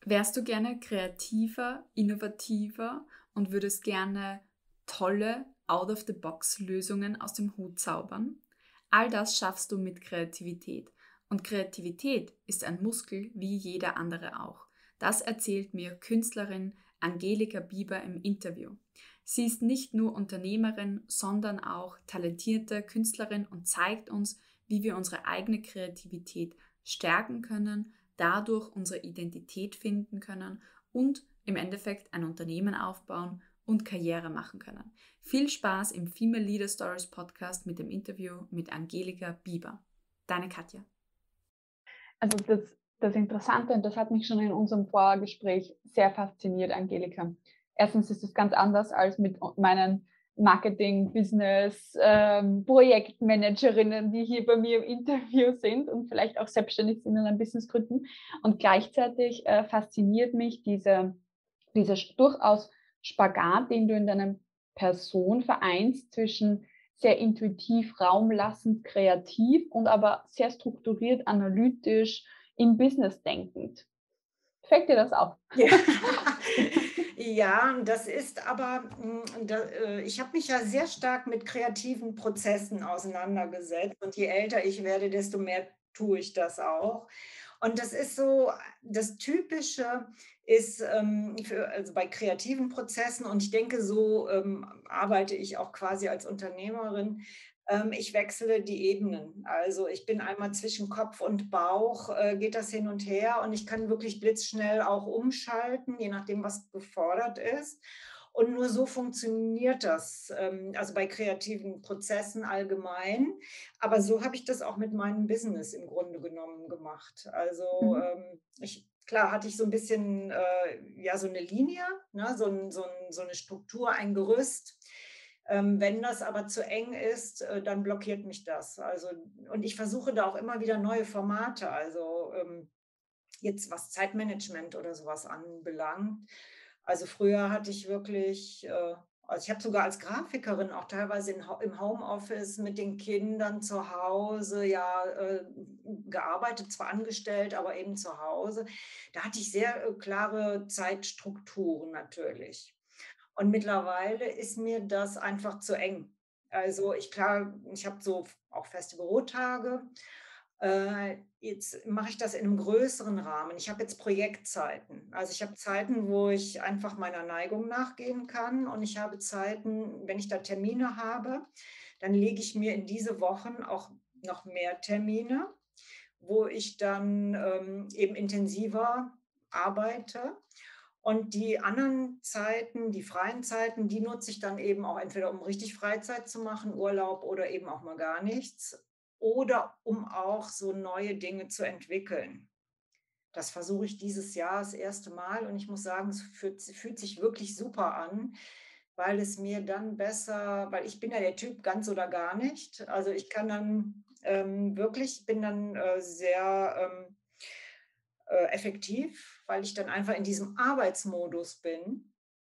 Wärst du gerne kreativer, innovativer und würdest gerne tolle Out-of-the-Box-Lösungen aus dem Hut zaubern? All das schaffst du mit Kreativität. Und Kreativität ist ein Muskel wie jeder andere auch. Das erzählt mir Künstlerin Angelika Bieber im Interview. Sie ist nicht nur Unternehmerin, sondern auch talentierte Künstlerin und zeigt uns, wie wir unsere eigene Kreativität stärken können, dadurch unsere Identität finden können und im Endeffekt ein Unternehmen aufbauen und Karriere machen können. Viel Spaß im Female Leader Stories Podcast mit dem Interview mit Angelika Bieber. Deine Katja. Also das Interessante, und das hat mich schon in unserem Vorgespräch sehr fasziniert, Angelika. Erstens ist es ganz anders als mit meinen Marketing, Business, Projektmanagerinnen, die hier bei mir im Interview sind und vielleicht auch selbstständig sind und ein Business gründen. Und gleichzeitig fasziniert mich dieser durchaus Spagat, den du in deiner Person vereinst zwischen sehr intuitiv, raumlassend, kreativ und aber sehr strukturiert, analytisch, im Business denkend. Fällt dir das auf? Ja. Ja, das ist aber, ich habe mich ja sehr stark mit kreativen Prozessen auseinandergesetzt und je älter ich werde, desto mehr tue ich das auch. Und das ist so, das Typische ist also bei kreativen Prozessen, und ich denke, so arbeite ich auch quasi als Unternehmerin. Ich wechsle die Ebenen. Also ich bin einmal zwischen Kopf und Bauch, geht das hin und her, und ich kann wirklich blitzschnell auch umschalten, je nachdem, was gefordert ist. Und nur so funktioniert das, also bei kreativen Prozessen allgemein. Aber so habe ich das auch mit meinem Business im Grunde genommen gemacht. Also klar hatte ich so ein bisschen, ja, so eine Linie, ne, so eine Struktur, ein Gerüst. Wenn das aber zu eng ist, dann blockiert mich das. Also, und ich versuche da auch immer wieder neue Formate, also jetzt was Zeitmanagement oder sowas anbelangt. Also früher hatte ich wirklich, also ich habe sogar als Grafikerin auch teilweise im Homeoffice mit den Kindern zu Hause, ja, gearbeitet, zwar angestellt, aber eben zu Hause. Da hatte ich sehr klare Zeitstrukturen natürlich. Und mittlerweile ist mir das einfach zu eng. Also ich habe so auch feste Bürotage. Jetzt mache ich das in einem größeren Rahmen. Ich habe jetzt Projektzeiten. Also ich habe Zeiten, wo ich einfach meiner Neigung nachgehen kann. Und ich habe Zeiten, wenn ich da Termine habe, dann lege ich mir in diese Wochen auch noch mehr Termine, wo ich dann eben intensiver arbeite. Und die anderen Zeiten, die freien Zeiten, die nutze ich dann eben auch entweder, um richtig Freizeit zu machen, Urlaub, oder eben auch mal gar nichts, oder um auch so neue Dinge zu entwickeln. Das versuche ich dieses Jahr das erste Mal, und ich muss sagen, es fühlt sich wirklich super an, weil es mir dann besser, weil ich bin ja der Typ ganz oder gar nicht. Also ich kann dann wirklich, bin dann sehr effektiv, weil ich dann einfach in diesem Arbeitsmodus bin.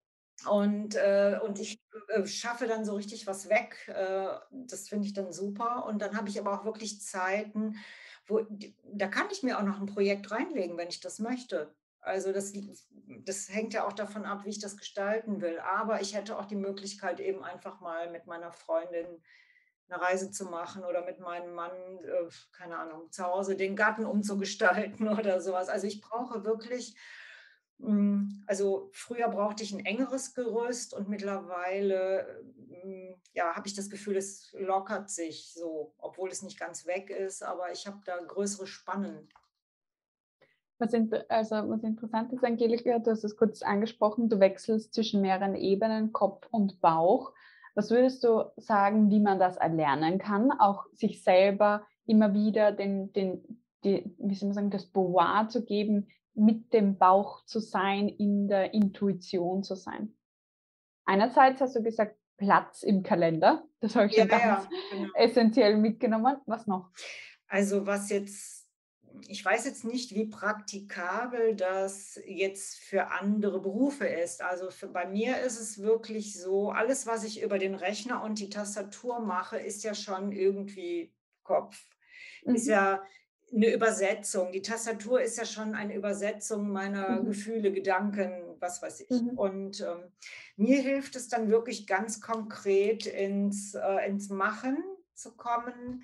Und ich schaffe dann so richtig was weg. Das finde ich dann super. Und dann habe ich aber auch wirklich Zeiten, da kann ich mir auch noch ein Projekt reinlegen, wenn ich das möchte. Also das hängt ja auch davon ab, wie ich das gestalten will. Aber ich hätte auch die Möglichkeit, eben einfach mal mit meiner Freundin eine Reise zu machen oder mit meinem Mann, keine Ahnung, zu Hause den Garten umzugestalten oder sowas. Also ich brauche wirklich, also früher brauchte ich ein engeres Gerüst, und mittlerweile, ja, habe ich das Gefühl, es lockert sich so, obwohl es nicht ganz weg ist, aber ich habe da größere Spannen. Was interessant ist, Angelika, du hast es kurz angesprochen, du wechselst zwischen mehreren Ebenen, Kopf und Bauch. Was würdest du sagen, wie man das erlernen kann, auch sich selber immer wieder wie soll man sagen, das Pouvoir zu geben, mit dem Bauch zu sein, in der Intuition zu sein? Einerseits hast du gesagt, Platz im Kalender. Das habe ich Ja, schon ganz ja, genau. essentiell mitgenommen. Was noch? Also ich weiß jetzt nicht, wie praktikabel das jetzt für andere Berufe ist. Also bei mir ist es wirklich so, alles, was ich über den Rechner und die Tastatur mache, ist ja schon irgendwie Kopf. Ist Mhm. ja, eine Übersetzung. Die Tastatur ist ja schon eine Übersetzung meiner Mhm. Gefühle, Gedanken, was weiß ich. Mhm. Und mir hilft es dann wirklich ganz konkret ins Machen zu kommen.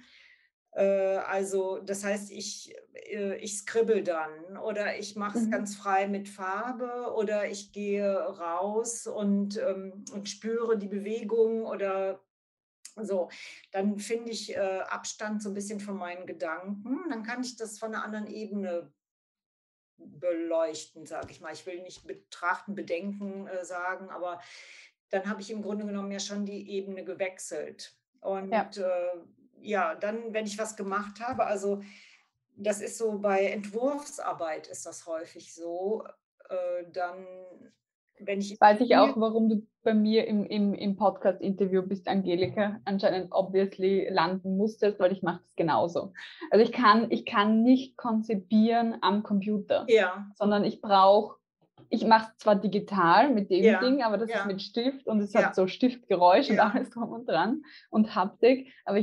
Also das heißt, ich skribbel dann oder ich mache es Mhm. ganz frei mit Farbe oder ich gehe raus und spüre die Bewegung oder so. Dann finde ich Abstand so ein bisschen von meinen Gedanken. Dann kann ich das von einer anderen Ebene beleuchten, sage ich mal. Ich will nicht betrachten, bedenken sagen, aber dann habe ich im Grunde genommen ja schon die Ebene gewechselt. Ja. Und ja, dann, wenn ich was gemacht habe, also das ist so bei Entwurfsarbeit ist das häufig so, dann, wenn ich Jetzt weiß ich auch, warum du bei mir im Podcast-Interview bist, Angelika, anscheinend obviously landen musstest, weil ich mache das genauso. Also ich kann nicht konzipieren am Computer, ja, sondern ich mache es zwar digital mit dem ja, Ding, aber das ist ja, mit Stift und es hat ja, so Stiftgeräusch und ja, alles drum und dran und Haptik, aber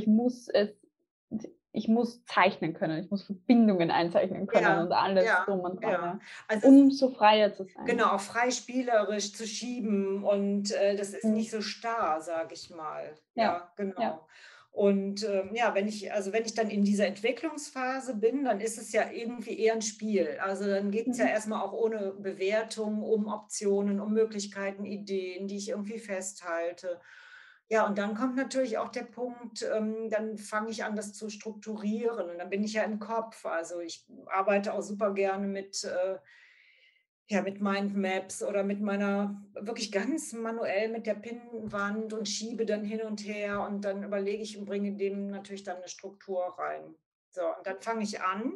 ich muss zeichnen können, ich muss Verbindungen einzeichnen können ja, und alles ja, drum und dran, ja. ja, Also es um so freier zu sein. genau, auch frei spielerisch zu schieben und das ist nicht Mhm. so starr, sage ich mal. Ja, Ja, ja. genau. Und ja, wenn ich dann in dieser Entwicklungsphase bin, dann ist es ja irgendwie eher ein Spiel. Also dann geht es ja Mhm. erstmal auch ohne Bewertung um Optionen, um Möglichkeiten, Ideen, die ich irgendwie festhalte. Ja, und dann kommt natürlich auch der Punkt, dann fange ich an, das zu strukturieren und dann bin ich ja im Kopf. Also ich arbeite auch super gerne ja, mit Mindmaps oder mit meiner wirklich ganz manuell mit der Pinnwand und schiebe dann hin und her und dann überlege ich und bringe dem natürlich dann eine Struktur rein. So, und dann fange ich an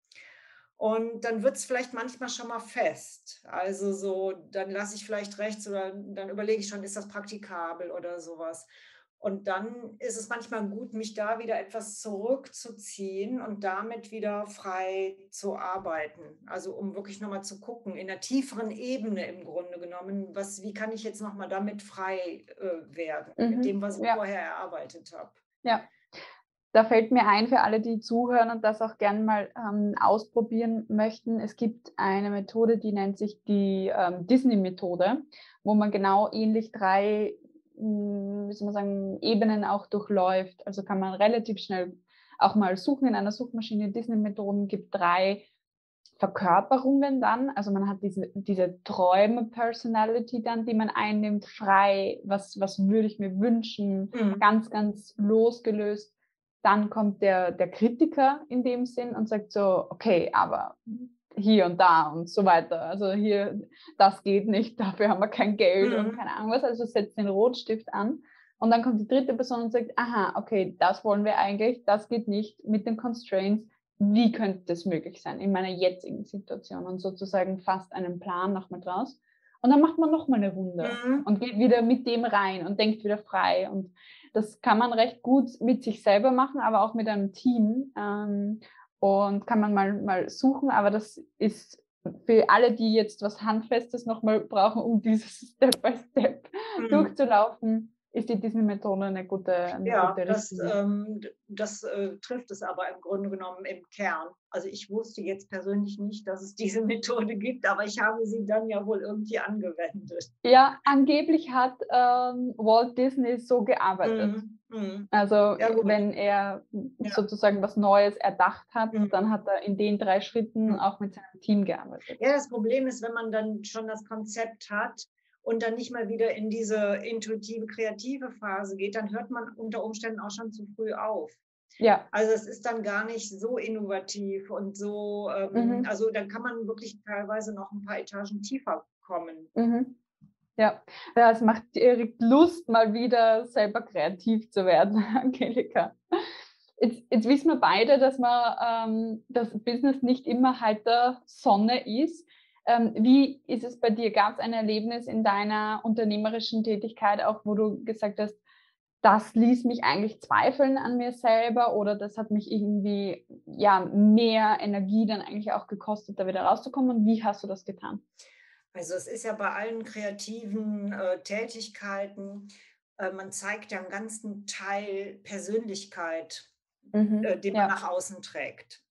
und dann wird es vielleicht manchmal schon mal fest. Also so, dann lasse ich vielleicht rechts oder dann überlege ich schon, ist das praktikabel oder sowas. Und dann ist es manchmal gut, mich da wieder etwas zurückzuziehen und damit wieder frei zu arbeiten. Also um wirklich noch mal zu gucken, in der tieferen Ebene im Grunde genommen, wie kann ich jetzt noch mal damit frei werden, mit dem, Mhm. was ich Ja, vorher erarbeitet habe. ja. Da fällt mir ein, für alle, die zuhören und das auch gerne mal ausprobieren möchten, es gibt eine Methode, die nennt sich die Disney-Methode, wo man genau ähnlich drei, wie soll man sagen, Ebenen auch durchläuft. Also kann man relativ schnell auch mal suchen in einer Suchmaschine. Disney-Methoden gibt drei Verkörperungen dann. Also man hat diese Träume-Personality dann, die man einnimmt, frei, was würde ich mir wünschen, Mhm. ganz, ganz losgelöst. Dann kommt der Kritiker in dem Sinn und sagt so, okay, aber hier und da und so weiter. Also hier, das geht nicht, dafür haben wir kein Geld und Mhm. keine Ahnung was. Also setzt den Rotstift an. Und dann kommt die dritte Person und sagt, aha, okay, das wollen wir eigentlich, das geht nicht mit den Constraints. Wie könnte das möglich sein in meiner jetzigen Situation? Und sozusagen fast einen Plan nochmal draus. Und dann macht man nochmal eine Runde Mhm. und geht wieder mit dem rein und denkt wieder frei. Und das kann man recht gut mit sich selber machen, aber auch mit einem Team. Und kann man mal suchen, aber das ist für alle, die jetzt was Handfestes nochmal brauchen, um dieses Step by Step Mhm. durchzulaufen, ist die Disney-Methode eine Ja, gute Richtlinie. das trifft es aber im Grunde genommen im Kern. Also ich wusste jetzt persönlich nicht, dass es diese Methode gibt, aber ich habe sie dann ja wohl irgendwie angewendet. Ja, angeblich hat Walt Disney so gearbeitet. Mhm, mhm. Also Ja gut, wenn er ja. sozusagen was Neues erdacht hat, dann Mhm. hat er in den 3 Schritten Mhm. auch mit seinem Team gearbeitet. Ja, das Problem ist, wenn man dann schon das Konzept hat und dann nicht mal wieder in diese intuitive, kreative Phase geht, dann hört man unter Umständen auch schon zu früh auf. Ja, Also es ist dann gar nicht so innovativ und so, mhm, also dann kann man wirklich teilweise noch ein paar Etagen tiefer kommen. mhm, ja. Ja, es macht direkt Lust, mal wieder selber kreativ zu werden, Angelika. Jetzt wissen wir beide, dass das Business nicht immer heiter Sonne ist. Wie ist es bei dir? Gab es ein Erlebnis in deiner unternehmerischen Tätigkeit auch, wo du gesagt hast, das ließ mich eigentlich zweifeln an mir selber oder das hat mich irgendwie ja mehr Energie dann eigentlich auch gekostet, da wieder rauszukommen? Und wie hast du das getan? Also es ist ja bei allen kreativen Tätigkeiten, man zeigt ja einen ganzen Teil Persönlichkeit, Mhm. den man Ja. nach außen trägt.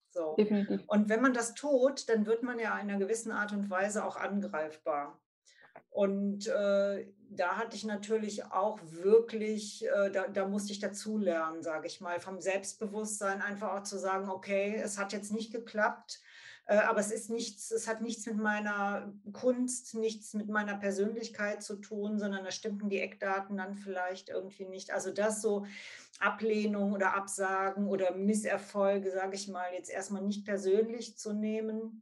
So. definitiv. Und wenn man das tut, dann wird man ja in einer gewissen Art und Weise auch angreifbar. Und da hatte ich natürlich auch wirklich, da musste ich dazulernen, sage ich mal, vom Selbstbewusstsein einfach auch zu sagen, okay, es hat jetzt nicht geklappt, aber es hat nichts mit meiner Kunst, nichts mit meiner Persönlichkeit zu tun, sondern da stimmten die Eckdaten dann vielleicht irgendwie nicht. Also das so Ablehnung oder Absagen oder Misserfolge, sage ich mal, jetzt erstmal nicht persönlich zu nehmen,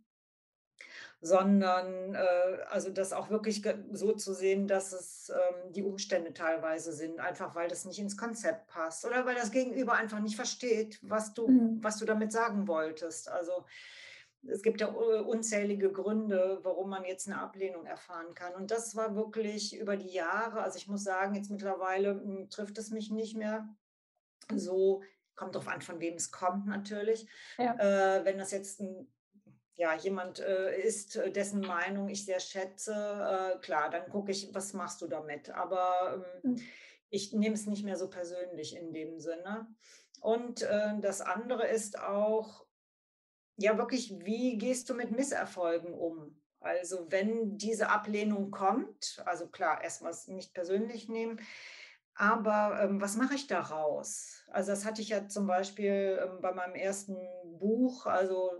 sondern also das auch wirklich so zu sehen, dass es die Umstände teilweise sind, einfach weil das nicht ins Konzept passt oder weil das Gegenüber einfach nicht versteht, Mhm. was du damit sagen wolltest. Also es gibt ja unzählige Gründe, warum man jetzt eine Ablehnung erfahren kann. Und das war wirklich über die Jahre, also ich muss sagen, jetzt mittlerweile trifft es mich nicht mehr so, kommt drauf an, von wem es kommt natürlich. Ja. Wenn das jetzt ja, jemand ist, dessen Meinung ich sehr schätze, klar, dann gucke ich, was machst du damit? Aber Mhm. ich nehme es nicht mehr so persönlich in dem Sinne. Und das andere ist auch, ja, wirklich, wie gehst du mit Misserfolgen um? Also wenn diese Ablehnung kommt, also klar, erstmal es nicht persönlich nehmen, aber was mache ich daraus? Also das hatte ich ja zum Beispiel bei meinem ersten Buch, also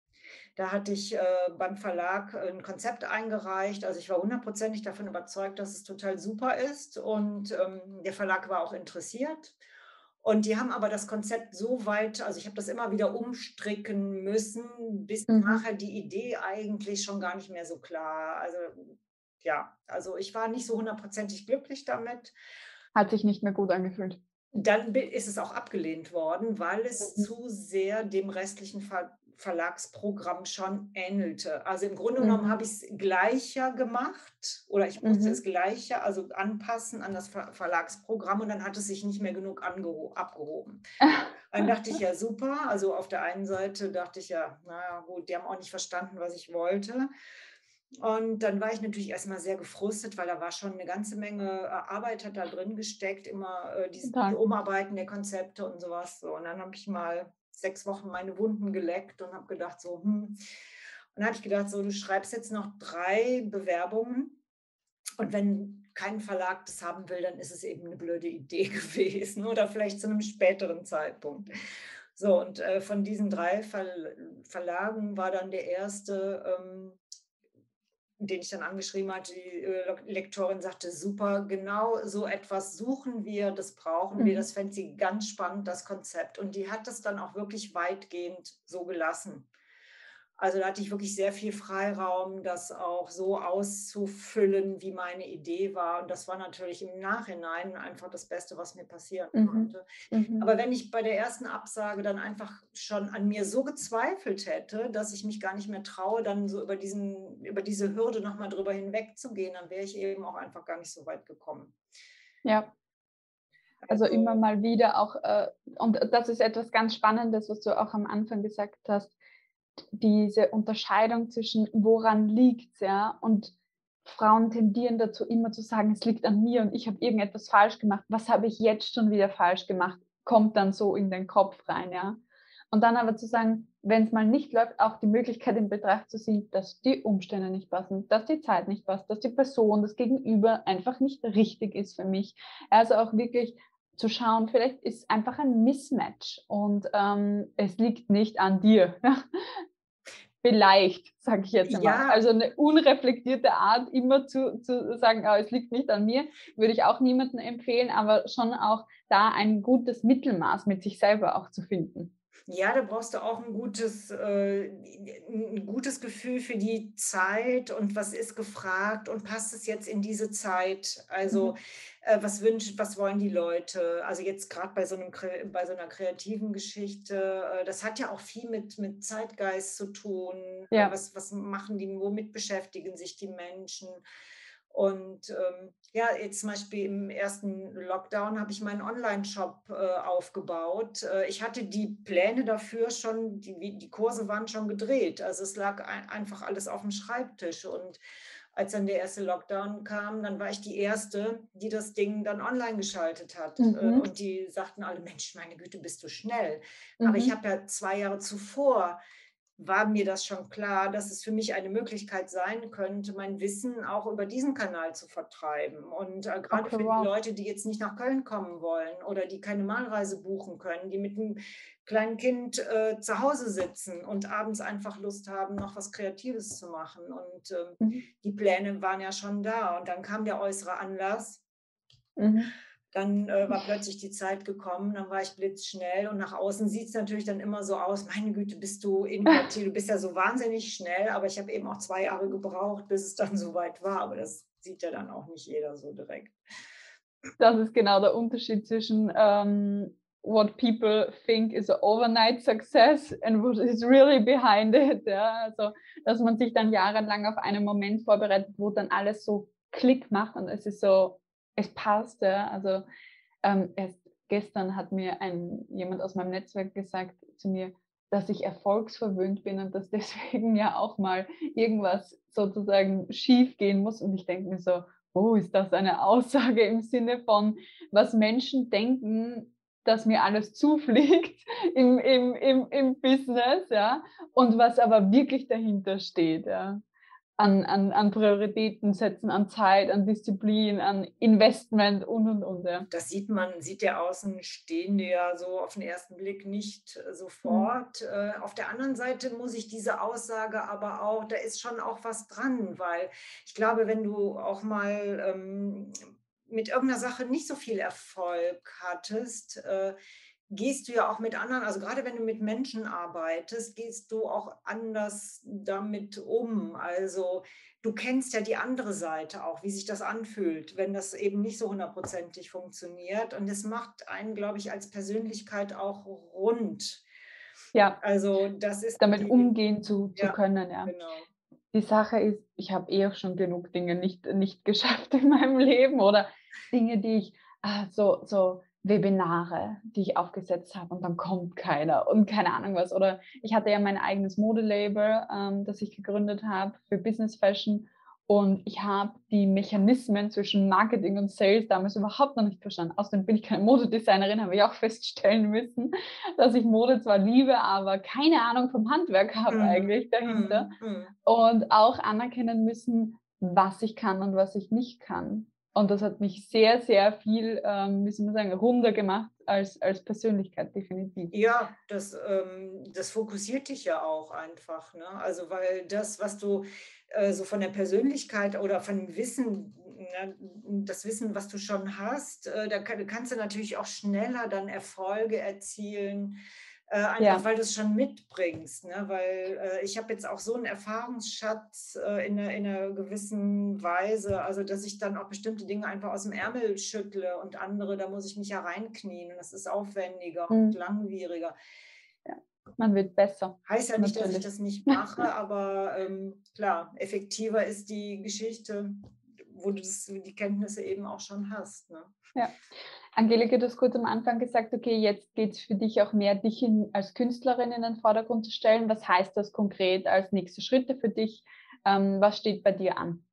da hatte ich beim Verlag ein Konzept eingereicht. Also ich war hundertprozentig davon überzeugt, dass es total super ist und der Verlag war auch interessiert. Und die haben aber das Konzept so weit, also ich habe das immer wieder umstricken müssen, bis Mhm. nachher die Idee eigentlich schon gar nicht mehr so klar. Also ja, also ich war nicht so hundertprozentig glücklich damit. Hat sich nicht mehr gut angefühlt. Dann ist es auch abgelehnt worden, weil es Mhm. zu sehr dem restlichen Verlagsprogramm schon ähnelte. Also im Grunde genommen Mhm. habe ich es gleicher gemacht oder ich musste es Mhm. gleicher, also anpassen an das Verlagsprogramm und dann hat es sich nicht mehr genug abgehoben. Dann dachte ich ja super, also auf der einen Seite dachte ich ja, naja gut, die haben auch nicht verstanden, was ich wollte. Und dann war ich natürlich erstmal sehr gefrustet, weil da war schon eine ganze Menge Arbeit hat da drin gesteckt, immer die Total. Umarbeiten der Konzepte und sowas. So. Und dann habe ich mal 6 Wochen meine Wunden geleckt und habe gedacht so, Und dann habe ich gedacht so, du schreibst jetzt noch 3 Bewerbungen und wenn kein Verlag das haben will, dann ist es eben eine blöde Idee gewesen oder vielleicht zu einem späteren Zeitpunkt. So und von diesen 3 Verlagen war dann der erste den ich dann angeschrieben hatte, die Lektorin sagte: „Super, genau so etwas suchen wir, das brauchen wir, Mhm. das fände sie ganz spannend, das Konzept.“ Und die hat das dann auch wirklich weitgehend so gelassen. Also, da hatte ich wirklich sehr viel Freiraum, das auch so auszufüllen, wie meine Idee war. Und das war natürlich im Nachhinein einfach das Beste, was mir passieren Mhm. konnte. Mhm. Aber wenn ich bei der ersten Absage dann einfach schon an mir so gezweifelt hätte, dass ich mich gar nicht mehr traue, dann so über diese Hürde noch mal drüber hinwegzugehen, dann wäre ich eben auch einfach gar nicht so weit gekommen. Ja, also immer Also mal wieder auch, und das ist etwas ganz Spannendes, was du auch am Anfang gesagt hast, diese Unterscheidung zwischen woran liegt's, ja? Und Frauen tendieren dazu, immer zu sagen: „Es liegt an mir und ich habe irgendetwas falsch gemacht. Was habe ich jetzt schon wieder falsch gemacht?“ Kommt dann so in den Kopf rein, ja? Und dann aber zu sagen, wenn es mal nicht läuft, auch die Möglichkeit in Betracht zu ziehen, dass die Umstände nicht passen, dass die Zeit nicht passt, dass die Person, das Gegenüber einfach nicht richtig ist für mich. Also auch wirklich zu schauen, vielleicht ist einfach ein Mismatch und es liegt nicht an dir. Vielleicht, sage ich jetzt einmal. ja, Also eine unreflektierte Art, immer zu sagen: „Ah, es liegt nicht an mir“, würde ich auch niemandem empfehlen, aber schon auch da ein gutes Mittelmaß mit sich selber auch zu finden. Ja, da brauchst du auch ein gutes Gefühl für die Zeit und was ist gefragt und passt es jetzt in diese Zeit? Also, Mhm. was wollen die Leute? Also, jetzt gerade bei so einer kreativen Geschichte, das hat ja auch viel mit Zeitgeist zu tun. Ja. Was machen die? Womit beschäftigen sich die Menschen? Und, ja, jetzt zum Beispiel im ersten Lockdown habe ich meinen Onlineshop, aufgebaut. Ich hatte die Pläne dafür schon die Kurse waren schon gedreht. Also, es lag einfach alles auf dem Schreibtisch und als dann der erste Lockdown kam, dann war ich die Erste, die das Ding dann online geschaltet hat. Mhm. Und die sagten alle, Mensch, meine Güte, bist du schnell. Aber ich Mhm. habe ja 2 Jahre zuvor, war mir das schon klar, dass es für mich eine Möglichkeit sein könnte, mein Wissen auch über diesen Kanal zu vertreiben. Und gerade Okay, für die wow. Leute, die jetzt nicht nach Köln kommen wollen oder die keine Malreise buchen können, die mit einem kleinen Kind zu Hause sitzen und abends einfach Lust haben, noch was Kreatives zu machen. Und Mhm. die Pläne waren ja schon da. Und dann kam der äußere Anlass. Mhm. Dann war plötzlich die Zeit gekommen, dann war ich blitzschnell und nach außen sieht es natürlich dann immer so aus, meine Güte, bist du innovativ, du bist ja so wahnsinnig schnell, aber ich habe eben auch 2 Jahre gebraucht, bis es dann soweit war, aber das sieht ja dann auch nicht jeder so direkt. Das ist genau der Unterschied zwischen what people think is a overnight success and what is really behind it. Ja? Also, dass man sich dann jahrelang auf einen Moment vorbereitet, wo dann alles so Klick macht und es ist so, es passt. Ja? Also erst gestern hat mir jemand aus meinem Netzwerk gesagt zu mir, dass ich erfolgsverwöhnt bin und dass deswegen ja auch mal irgendwas sozusagen schief gehen muss. Und ich denke mir so, oh, ist das eine Aussage im Sinne von, was Menschen denken, dass mir alles zufliegt im Business, ja, und was aber wirklich dahinter steht, ja. An Prioritäten setzen, an Zeit, an Disziplin, an Investment und, ja. Das sieht der Außenstehende ja so auf den ersten Blick nicht Mhm. sofort. Auf der anderen Seite muss ich diese Aussage aber auch, da ist schon auch was dran, weil ich glaube, wenn du auch mal mit irgendeiner Sache nicht so viel Erfolg hattest, gehst du ja auch mit anderen, also gerade wenn du mit Menschen arbeitest, gehst du auch anders damit um. Also du kennst ja die andere Seite auch, wie sich das anfühlt, wenn das eben nicht so hundertprozentig funktioniert. Und es macht einen, glaube ich, als Persönlichkeit auch rund. Ja, Also das ist damit die, umgehen zu ja, können, ja. genau. Die Sache ist, ich habe eh auch schon genug Dinge nicht geschafft in meinem Leben oder Dinge, die ich so Webinare, die ich aufgesetzt habe und dann kommt keiner und keine Ahnung was. Oder ich hatte ja mein eigenes Modelabel, das ich gegründet habe für Business Fashion und ich habe die Mechanismen zwischen Marketing und Sales damals überhaupt noch nicht verstanden. Außerdem bin ich keine Modedesignerin, habe ich auch feststellen müssen, dass ich Mode zwar liebe, aber keine Ahnung vom Handwerk habe Mhm, eigentlich dahinter. mhm, mhm. Und auch anerkennen müssen, was ich kann und was ich nicht kann. Und das hat mich sehr, sehr viel, wie soll man sagen, runder gemacht als Persönlichkeit, definitiv. Ja, das fokussiert dich ja auch einfach, ne? Also, weil das, was du, so von der Persönlichkeit oder von dem Wissen, ne, das Wissen, was du schon hast, da kannst du natürlich auch schneller dann Erfolge erzielen, einfach Ja, weil du es schon mitbringst, ne? Weil, ich habe jetzt auch so einen Erfahrungsschatz, in 'ner gewissen Weise, also, dass ich dann auch bestimmte Dinge einfach aus dem Ärmel schüttle und andere, da muss ich mich ja reinknien und das ist aufwendiger und mm, langwieriger. ja, man wird besser, Heißt ja nicht, dass ich natürlich. das nicht mache, aber, klar, effektiver ist die Geschichte, wo du die Kenntnisse eben auch schon hast, ne? Ja. Angelika, du hast kurz am Anfang gesagt, okay, jetzt geht es für dich auch mehr, dich als Künstlerin in den Vordergrund zu stellen. Was heißt das konkret als nächste Schritte für dich? Was steht bei dir an?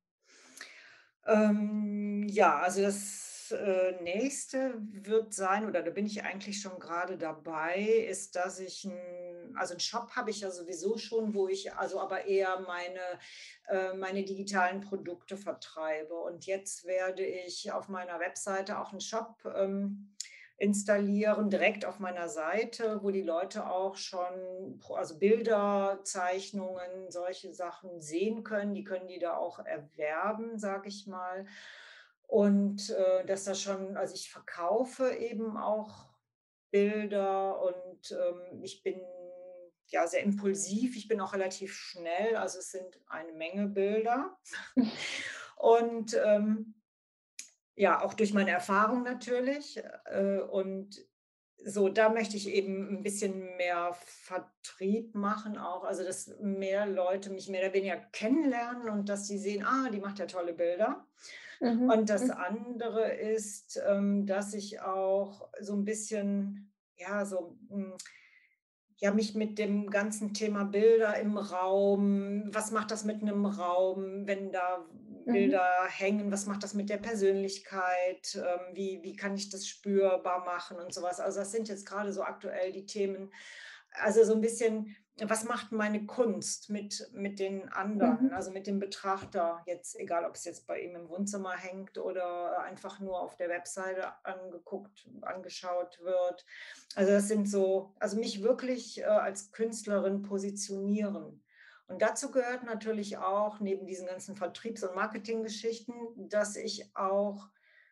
Ja, also das, Nächste wird sein, oder da bin ich eigentlich schon gerade dabei, ist, dass ich 'n Shop habe ich ja sowieso schon, wo ich also aber eher meine digitalen Produkte vertreibe. Und jetzt werde ich auf meiner Webseite auch einen Shop, installieren, direkt auf meiner Seite, wo die Leute auch schon also Bilder, Zeichnungen, solche Sachen sehen können. Die können die da auch erwerben, sage ich mal. Und, dass das schon, also ich verkaufe eben auch Bilder und, ich bin, ja, sehr impulsiv. Ich bin auch relativ schnell, also es sind eine Menge Bilder. Und, ja, auch durch meine Erfahrung natürlich. Und so, da möchte ich eben ein bisschen mehr Vertrieb machen auch, also, dass mehr Leute mich mehr oder weniger kennenlernen und dass sie sehen: „Ah, die macht ja tolle Bilder.“ Mhm. Und das Mhm. andere ist, dass ich auch so ein bisschen, ja, so, ja, mich mit dem ganzen Thema Bilder im Raum, was macht das mit einem Raum, wenn da Mhm. Bilder hängen, was macht das mit der Persönlichkeit, wie kann ich das spürbar machen und sowas. Also das sind jetzt gerade so aktuell die Themen. Also so ein bisschen, was macht meine Kunst mit den anderen, Mhm. also mit dem Betrachter, jetzt egal, ob es jetzt bei ihm im Wohnzimmer hängt oder einfach nur auf der Webseite angeschaut wird. Also das sind so, also mich wirklich als Künstlerin positionieren. Und dazu gehört natürlich auch, neben diesen ganzen Vertriebs- und Marketinggeschichten, dass ich auch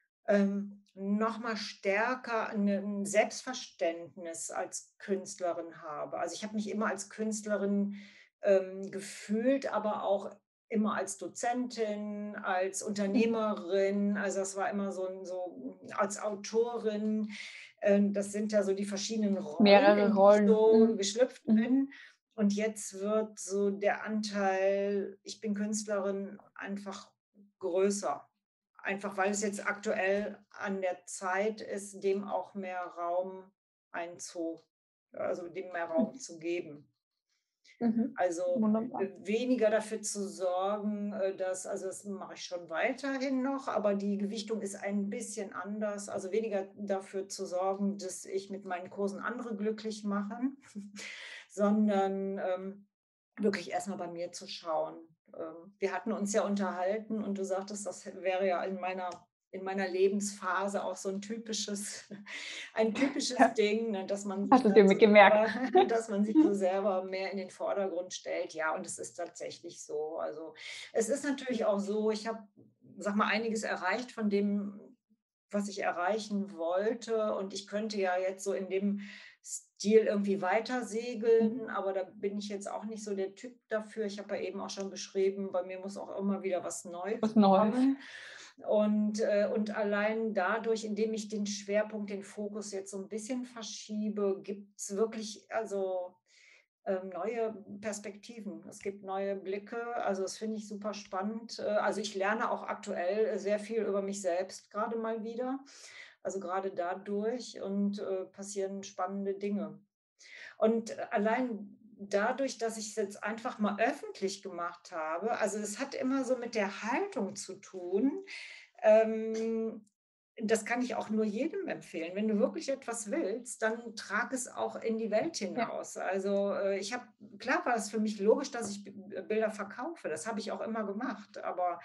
noch mal stärker 'n Selbstverständnis als Künstlerin habe. Also, ich habe mich immer als Künstlerin gefühlt, aber auch immer als Dozentin, als Mhm. Unternehmerin. Also, das war immer so als Autorin. Das sind ja so die verschiedenen Rollen, Mehrere in die ich Rollen. so Mhm. geschlüpft Mhm. bin. Und jetzt wird so der Anteil, ich bin Künstlerin, einfach größer. Einfach weil es jetzt aktuell an der Zeit ist, dem auch mehr Raum einzu also dem mehr Raum Mhm. zu geben. Mhm. Also, Wunderbar. weniger dafür zu sorgen, also das mache ich schon weiterhin noch, aber die Gewichtung ist ein bisschen anders. Also, weniger dafür zu sorgen, dass ich mit meinen Kursen andere glücklich mache, sondern, wirklich erst mal bei mir zu schauen. Wir hatten uns ja unterhalten und du sagtest, das wäre ja in meiner Lebensphase auch so ein typisches Ja, Ding, ne, dass man sich hast du dir dann so mit gemerkt? selber dass man sich so selber mehr in den Vordergrund stellt. Ja, und es ist tatsächlich so. Also, es ist natürlich auch so, ich habe, sage mal, einiges erreicht von dem, was ich erreichen wollte, und ich könnte ja jetzt so in dem Stil irgendwie weiter segeln, Mhm. aber da bin ich jetzt auch nicht so der Typ dafür. Ich habe ja eben auch schon beschrieben, bei mir muss auch immer wieder was Neues Was Neues. kommen. Und allein dadurch, indem ich den Schwerpunkt, den Fokus jetzt so ein bisschen verschiebe, gibt es wirklich, also neue Perspektiven. Es gibt neue Blicke. Also das finde ich super spannend. Also ich lerne auch aktuell sehr viel über mich selbst gerade mal wieder. Also gerade dadurch, und passieren spannende Dinge. Und allein dadurch, dass ich es jetzt einfach mal öffentlich gemacht habe, also es hat immer so mit der Haltung zu tun. Ähm, Das kann ich auch nur jedem empfehlen. Wenn du wirklich etwas willst, dann trag es auch in die Welt Ja. hinaus. Also, ich habe klar war es für mich logisch, dass ich Bilder verkaufe. Das habe ich auch immer gemacht, aber,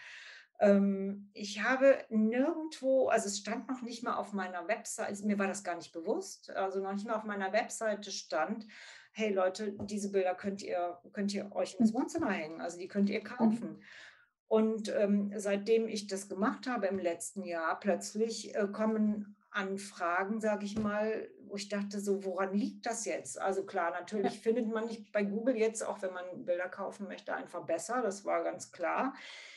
ich habe nirgendwo, also, es stand noch nicht mal auf meiner Webseite, mir war das gar nicht bewusst, also, noch nicht mal auf meiner Webseite stand: „Hey Leute, diese Bilder könnt ihr euch ins Mhm. Wohnzimmer hängen, also, die könnt ihr Mhm. kaufen.“ Und seitdem ich das gemacht habe im letzten Jahr, plötzlich kommen Anfragen, sage ich mal, wo ich dachte so: „Woran liegt das jetzt?“ Also klar, Ja. natürlich findet man nicht bei Google jetzt, auch wenn man Bilder kaufen möchte, einfach besser, das war ganz klar.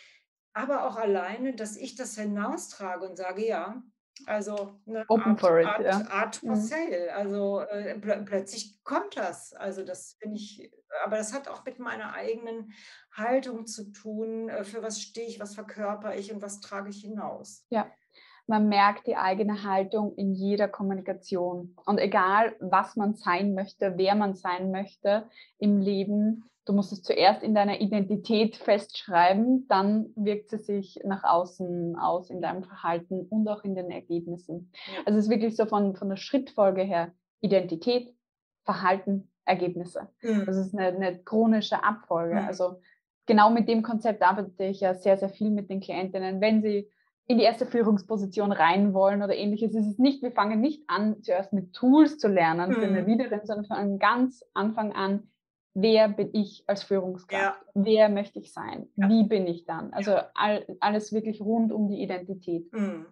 Aber auch alleine, dass ich das hinaustrage und sage: „Ja, also, eine Open Art for it, Art ja. Art for Mhm. Sale.“ Also, plötzlich kommt das. Also, das finde ich, aber das hat auch mit meiner eigenen Haltung zu tun. Für was stehe ich, was verkörpere ich und was trage ich hinaus? Ja. Man merkt die eigene Haltung in jeder Kommunikation. Und egal, was man sein möchte, wer man sein möchte im Leben, du musst es zuerst in deiner Identität festschreiben, dann wirkt sie sich nach außen aus in deinem Verhalten und auch in den Ergebnissen. Ja. Also es ist wirklich so von der Schrittfolge her Identität, Verhalten, Ergebnisse. Mhm. Das ist eine chronische Abfolge. Mhm. Also genau mit dem Konzept arbeite ich ja sehr, sehr viel mit den Klientinnen. Wenn sie in die erste Führungsposition rein wollen oder Ähnliches, ist es nicht, wir fangen nicht an, zuerst mit Tools zu lernen für eine Mhm. Leaderin, sondern von ganz Anfang an, wer bin ich als Führungskraft? Ja, Wer möchte ich sein? ja, Wie bin ich dann? Also ja. alles wirklich rund um die Identität. Mhm.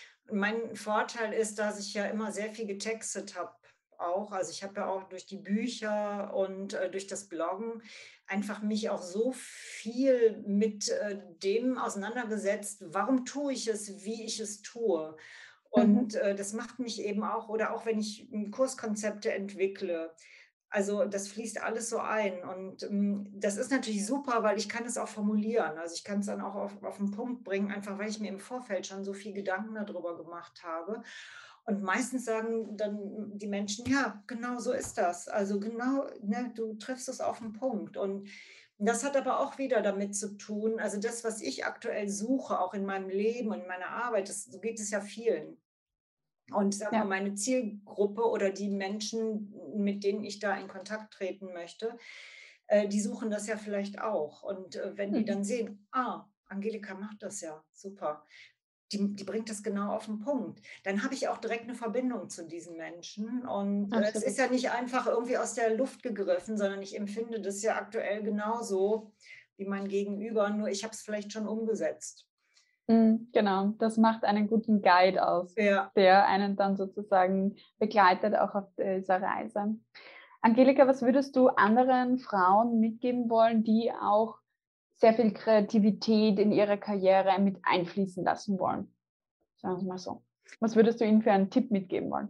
Mein Vorteil ist, dass ich ja immer sehr viel getextet habe auch. Also, ich habe ja auch durch die Bücher und durch das Bloggen einfach mich auch so viel mit dem auseinandergesetzt, warum tue ich es, wie ich es tue. Und Mhm. das macht mich eben auch, oder auch wenn ich Kurskonzepte entwickle, also, das fließt alles so ein, und das ist natürlich super, weil ich kann es auch formulieren. Also, ich kann es dann auch auf 'n Punkt bringen, einfach weil ich mir im Vorfeld schon so viel Gedanken darüber gemacht habe. Und meistens sagen dann die Menschen: „Ja, genau so ist das. Also, genau, ne, du triffst es auf 'n Punkt.“ Und Das hat aber auch wieder damit zu tun, also das, was ich aktuell suche, auch in meinem Leben und in meiner Arbeit, so geht es ja vielen. Und sag mal, Ja. meine Zielgruppe oder die Menschen, mit denen ich da in Kontakt treten möchte, die suchen das ja vielleicht auch. Und wenn die Mhm. dann sehen, Angelika macht das ja, super. Die bringt das genau auf den Punkt. Dann habe ich auch direkt eine Verbindung zu diesen Menschen. Und es ist Absolut. ja nicht einfach irgendwie aus der Luft gegriffen, sondern ich empfinde das ja aktuell genauso wie mein Gegenüber, nur ich habe es vielleicht schon umgesetzt. Genau, das macht einen guten Guide aus, Ja. der einen dann sozusagen begleitet auch auf dieser Reise. Angelika, was würdest du anderen Frauen mitgeben wollen, die auch sehr viel Kreativität in ihre Karriere mit einfließen lassen wollen? Sagen wir es mal so. Was würdest du ihnen für einen Tipp mitgeben wollen?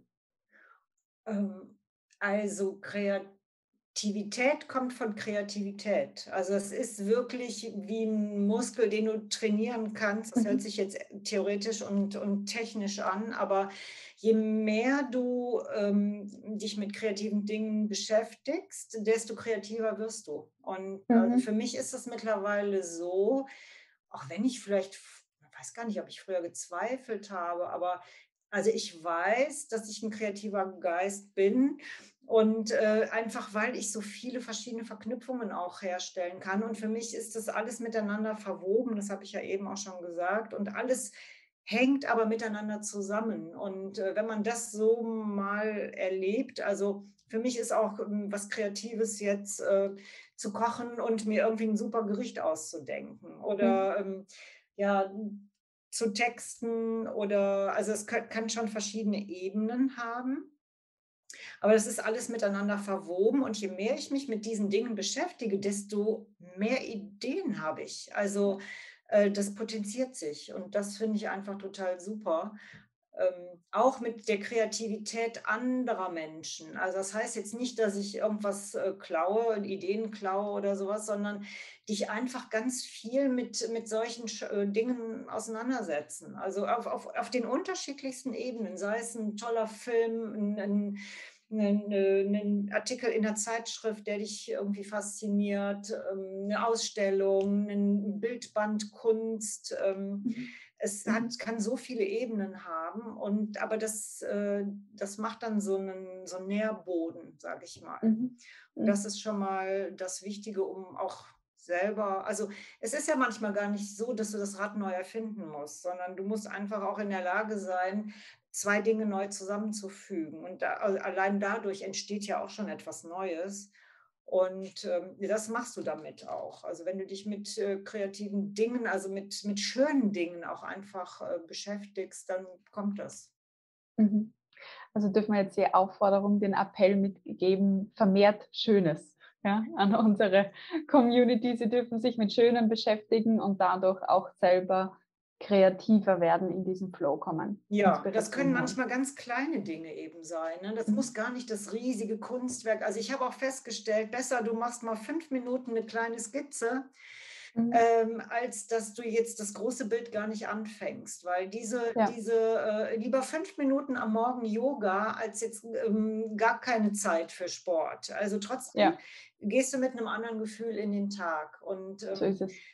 Also Kreativität kommt von Kreativität. Also es ist wirklich wie ein Muskel, den du trainieren kannst. Das hört Mhm. sich jetzt theoretisch und technisch an, aber je mehr du dich mit kreativen Dingen beschäftigst, desto kreativer wirst du. Und also für Mhm. mich ist es mittlerweile so, auch wenn ich vielleicht, ich weiß gar nicht, ob ich früher gezweifelt habe, aber also ich weiß, dass ich ein kreativer Geist bin und einfach, weil ich so viele verschiedene Verknüpfungen auch herstellen kann. Und für mich ist das alles miteinander verwoben, das habe ich ja eben auch schon gesagt. Und alles hängt aber miteinander zusammen. Und wenn man das so mal erlebt, also für mich ist auch was Kreatives jetzt zu kochen und mir irgendwie ein super Gericht auszudenken Mhm. oder ja, zu texten oder also es kann schon verschiedene Ebenen haben. Aber das ist alles miteinander verwoben und je mehr ich mich mit diesen Dingen beschäftige, desto mehr Ideen habe ich. Also, das potenziert sich und das finde ich einfach total super. Auch mit der Kreativität anderer Menschen. Also, das heißt jetzt nicht, dass ich irgendwas, klaue, Ideen klaue oder sowas, sondern dich einfach ganz viel mit solchen Dingen auseinandersetzen. Also, auf den unterschiedlichsten Ebenen, sei es ein toller Film, 'nen Artikel in der Zeitschrift, der dich irgendwie fasziniert, 'ne Ausstellung, 'nen Bildband Kunst. Mhm. Es Mhm. kann so viele Ebenen haben und aber das macht dann so 'n Nährboden, sage ich mal. Mhm. Und das Mhm. ist schon mal das Wichtige, um auch selber also, es ist ja manchmal gar nicht so, dass du das Rad neu erfinden musst, sondern du musst einfach auch in der Lage sein, 2 Dinge neu zusammenzufügen. Und allein dadurch entsteht ja auch schon etwas Neues. Und, das machst du damit auch. Also, wenn du dich mit, kreativen Dingen, also mit schönen Dingen auch einfach, beschäftigst, dann kommt das. Mhm. Also dürfen wir jetzt die Aufforderung, den Appell mitgeben, vermehrt Schönes, ja, an unsere Community. Sie dürfen sich mit Schönem beschäftigen und dadurch auch selber kreativer werden, in diesen Flow kommen, Ja, das können Inspiration holen. manchmal ganz kleine Dinge eben sein, ne? Das muss Mhm. gar nicht das riesige Kunstwerk, also, ich habe auch festgestellt, besser du machst mal 5 Minuten eine kleine Skizze, Mhm. als dass du jetzt das große Bild gar nicht anfängst, weil Ja, lieber 5 Minuten am Morgen Yoga als jetzt, gar keine Zeit für Sport. Also, trotzdem ja, gehst du mit einem anderen Gefühl in den Tag und, so ist es.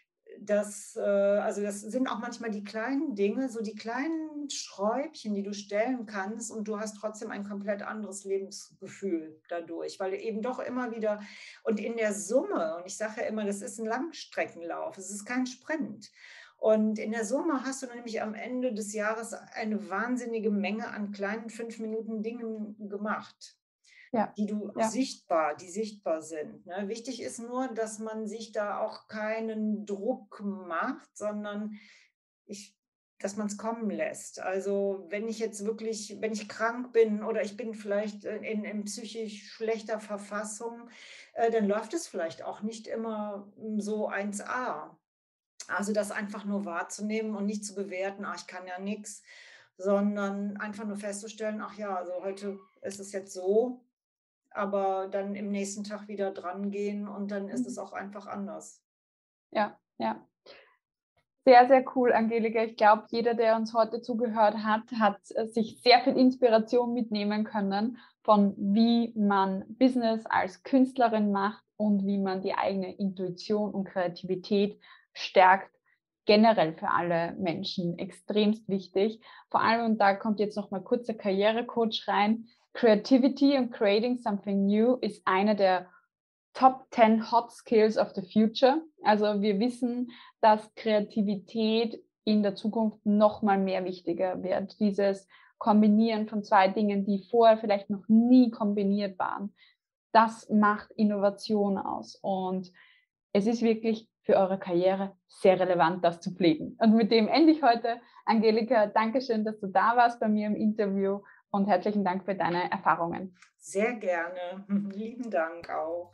also, das sind auch manchmal die kleinen Dinge, so die kleinen Schräubchen, die du stellen kannst und du hast trotzdem ein komplett anderes Lebensgefühl dadurch, weil du eben doch immer wieder und in der Summe und ich sage ja immer, das ist ein Langstreckenlauf, es ist kein Sprint. Und in der Summe hast du nämlich am Ende des Jahres eine wahnsinnige Menge an kleinen 5 Minuten Dingen gemacht. Ja, ja. Die sichtbar sind, ne? Wichtig ist nur, dass man sich da auch keinen Druck macht, sondern ich dass man es kommen lässt. Also, wenn ich krank bin oder ich bin vielleicht, in psychisch schlechter Verfassung, dann läuft es vielleicht auch nicht immer, so 1A. Also, das einfach nur wahrzunehmen und nicht zu bewerten: „Ah, ich kann ja nix“, sondern einfach nur festzustellen: „Ach ja, also heute ist es jetzt so, aber dann im nächsten Tag wieder drangehen und dann ist es Mhm. auch einfach anders.“ Ja, ja. Sehr, sehr cool, Angelika. Ich glaube, jeder, der uns heute zugehört hat, hat sich sehr viel Inspiration mitnehmen können von wie man Business als Künstlerin macht und wie man die eigene Intuition und Kreativität stärkt. Generell für alle Menschen extremst wichtig. Vor allem, und da kommt jetzt nochmal kurz der Karrierecoach rein, Creativity and Creating Something New ist eine der Top 10 Hot Skills of the Future. Also wir wissen, dass Kreativität in der Zukunft noch mal mehr wichtiger wird. Dieses Kombinieren von zwei Dingen, die vorher vielleicht noch nie kombiniert waren, das macht Innovation aus. Und es ist wirklich für eure Karriere sehr relevant, das zu pflegen. Und mit dem ende ich heute. Angelika, danke schön, dass du da warst bei mir im Interview und herzlichen Dank für deine Erfahrungen. Sehr gerne. Lieben Dank auch.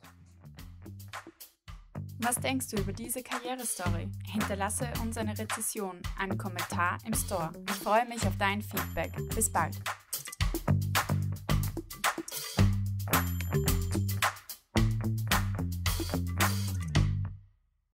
Was denkst du über diese Karrierestory? Hinterlasse uns eine Rezession, einen Kommentar im Store. Ich freue mich auf dein Feedback. Bis bald.